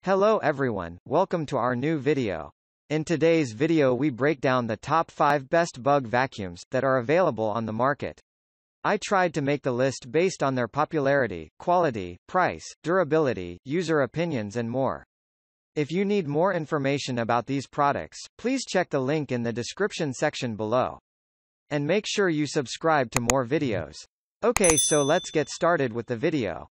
Hello everyone, welcome to our new video. In today's video we break down the top 5 best bug vacuums that are available on the market. I tried to make the list based on their popularity, quality, price, durability, user opinions and more. If you need more information about these products, please check the link in the description section below. And make sure you subscribe to more videos. Okay, so let's get started with the video.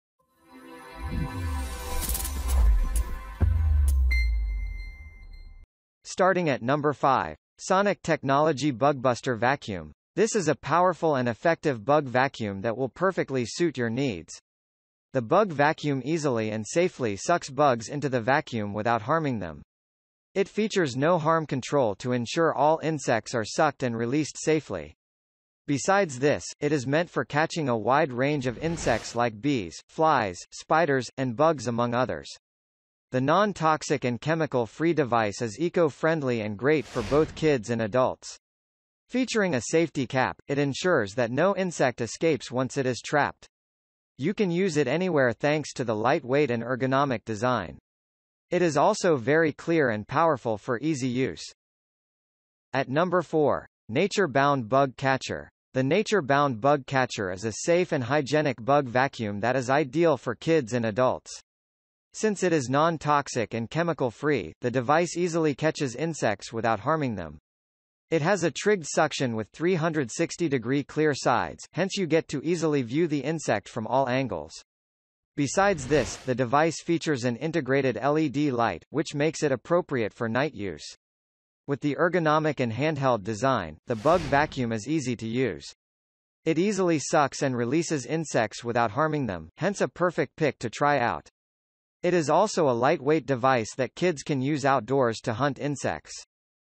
Starting at number 5. Sonic Technology Bugbuster Vacuum. This is a powerful and effective bug vacuum that will perfectly suit your needs. The bug vacuum easily and safely sucks bugs into the vacuum without harming them. It features no harm control to ensure all insects are sucked and released safely. Besides this, it is meant for catching a wide range of insects like bees, flies, spiders, and bugs among others. The non-toxic and chemical-free device is eco-friendly and great for both kids and adults. Featuring a safety cap, it ensures that no insect escapes once it is trapped. You can use it anywhere thanks to the lightweight and ergonomic design. It is also very clear and powerful for easy use. At number 4. Nature-Bound Bug Catcher. The Nature-Bound Bug Catcher is a safe and hygienic bug vacuum that is ideal for kids and adults. Since it is non-toxic and chemical-free, the device easily catches insects without harming them. It has a trigged suction with 360-degree clear sides, hence you get to easily view the insect from all angles. Besides this, the device features an integrated LED light, which makes it appropriate for night use. With the ergonomic and handheld design, the bug vacuum is easy to use. It easily sucks and releases insects without harming them, hence a perfect pick to try out. It is also a lightweight device that kids can use outdoors to hunt insects.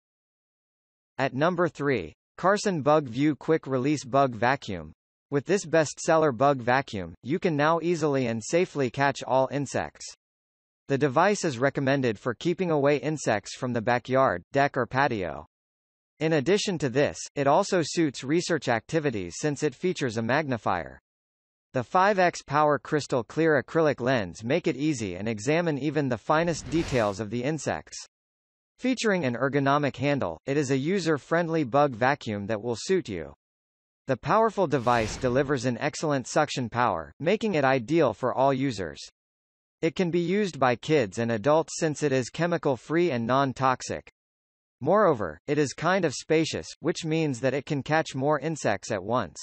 At number 3. Carson Bug View Quick Release Bug Vacuum. With this bestseller bug vacuum, you can now easily and safely catch all insects. The device is recommended for keeping away insects from the backyard, deck or patio. In addition to this, it also suits research activities since it features a magnifier. The 5x Power Crystal Clear acrylic lens make it easy and examine even the finest details of the insects. Featuring an ergonomic handle, it is a user-friendly bug vacuum that will suit you. The powerful device delivers an excellent suction power, making it ideal for all users. It can be used by kids and adults since it is chemical-free and non-toxic. Moreover, it is kind of spacious, which means that it can catch more insects at once.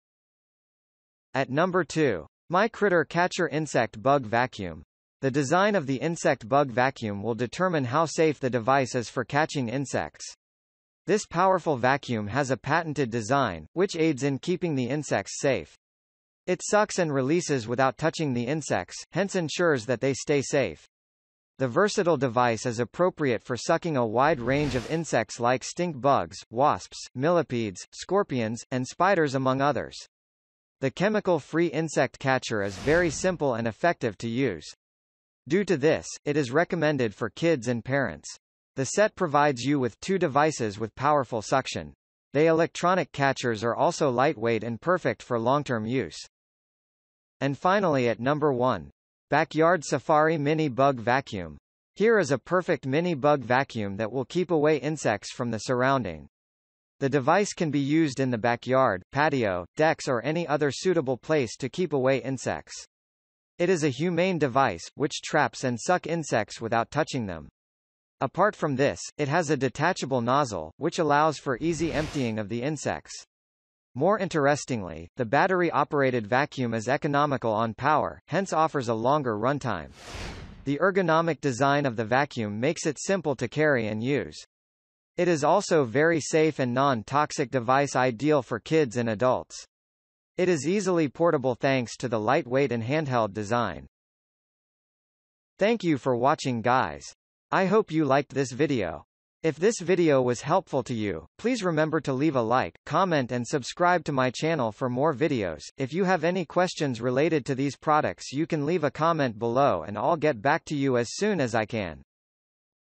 At number 2. My Critter Catcher Insect Bug Vacuum. The design of the insect bug vacuum will determine how safe the device is for catching insects. This powerful vacuum has a patented design, which aids in keeping the insects safe. It sucks and releases without touching the insects, hence ensures that they stay safe. The versatile device is appropriate for sucking a wide range of insects like stink bugs, wasps, millipedes, scorpions, and spiders among others. The chemical-free insect catcher is very simple and effective to use. Due to this, it is recommended for kids and parents. The set provides you with 2 devices with powerful suction. The electronic catchers are also lightweight and perfect for long-term use. And finally at number 1. Backyard Safari Mini Bug Vacuum. Here is a perfect mini bug vacuum that will keep away insects from the surrounding. The device can be used in the backyard, patio, decks or any other suitable place to keep away insects. It is a humane device, which traps and sucks insects without touching them. Apart from this, it has a detachable nozzle, which allows for easy emptying of the insects. More interestingly, the battery-operated vacuum is economical on power, hence offers a longer runtime. The ergonomic design of the vacuum makes it simple to carry and use. It is also very safe and non-toxic device ideal for kids and adults. It is easily portable thanks to the lightweight and handheld design. Thank you for watching guys. I hope you liked this video. If this video was helpful to you, please remember to leave a like, comment and subscribe to my channel for more videos. If you have any questions related to these products you can leave a comment below and I'll get back to you as soon as I can.